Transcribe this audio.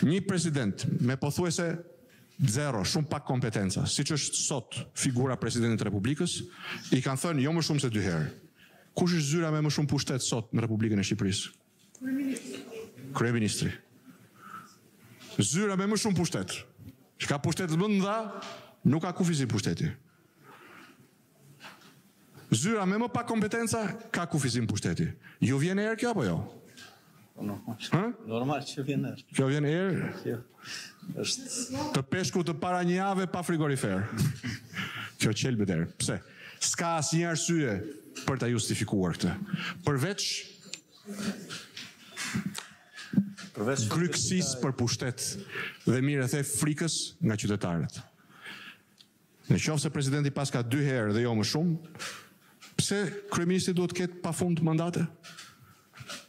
Një president me pothuajse zero, shumë pak kompetenca, siç është sot figura presidentit të Republikës, i kanë thënë jo më shumë se 2 herë. Kush është zyra me më shumë pushtet sot në Republikën e Shqipërisë? Kryeministri. Zyra me më shumë pushtet. Që ka pushtet më të mëdha, nuk ka kufizim pushteti. Zyra me më pak kompetenca, ka kufizim pushteti. Ju vjen erë kjo apo jo? Normal që vjen erë. Kjo vjen erë? Të peshku të para një jave pa frigorifer. Kjo qelbet erë. Pse? S'ka asnjë arsye për ta justifikuar këtë. Përveç grykësisë për pushtet dhe mirë e the frikës nga qytetarët. Në qoftë se presidenti pas ka 2 herë dhe jo më shumë, pse kryeministri duhet të ketë pafund mandate?